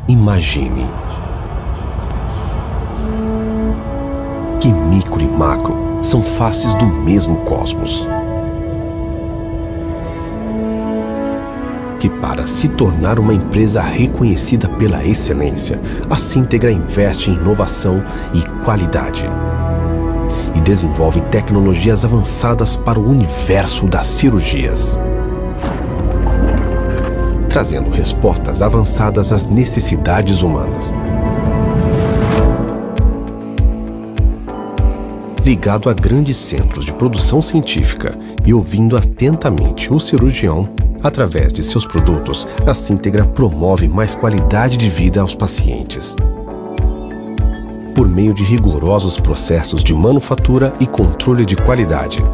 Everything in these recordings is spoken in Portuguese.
Imagine que micro e macro são faces do mesmo cosmos. Que para se tornar uma empresa reconhecida pela excelência, a Syntegra investe em inovação e qualidade. E desenvolve tecnologias avançadas para o universo das cirurgias, trazendo respostas avançadas às necessidades humanas. Ligado a grandes centros de produção científica e ouvindo atentamente o cirurgião, através de seus produtos, a Syntegra promove mais qualidade de vida aos pacientes. Por meio de rigorosos processos de manufatura e controle de qualidade.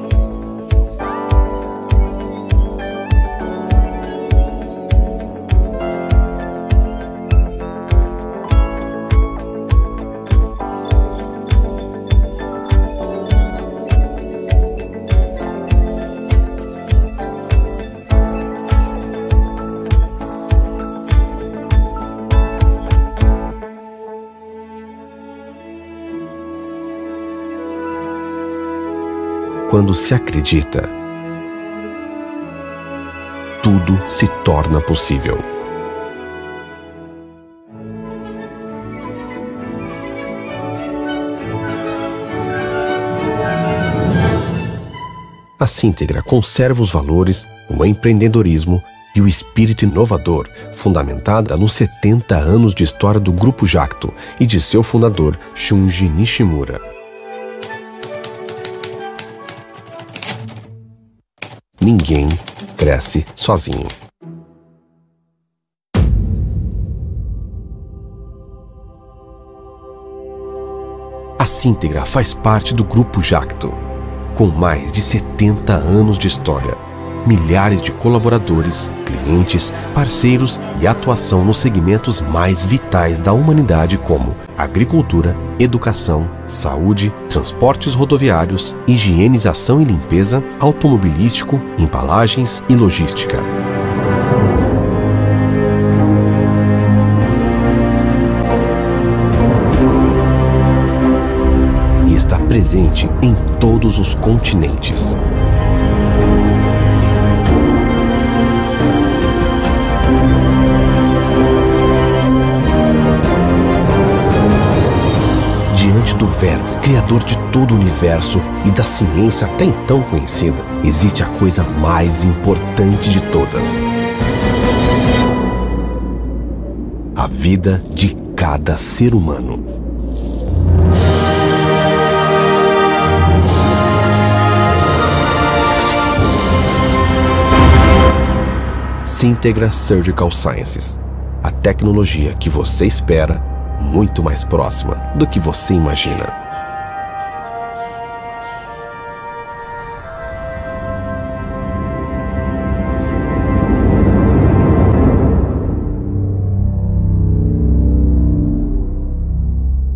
Quando se acredita, tudo se torna possível. A Syntegra conserva os valores, o empreendedorismo e o espírito inovador, fundamentada nos 70 anos de história do Grupo Jacto e de seu fundador, Shunji Nishimura. Ninguém cresce sozinho. A Syntegra faz parte do Grupo Jacto, com mais de 70 anos de história, milhares de colaboradores, clientes, parceiros e atuação nos segmentos mais vitais da humanidade como agricultura, educação, saúde, transportes rodoviários, higienização e limpeza, automobilístico, embalagens e logística. E está presente em todos os continentes. Diante do Verbo, Criador de todo o universo e da ciência até então conhecida, existe a coisa mais importante de todas: a vida de cada ser humano. Syntegra Surgical Sciences. A tecnologia que você espera, muito mais próxima do que você imagina.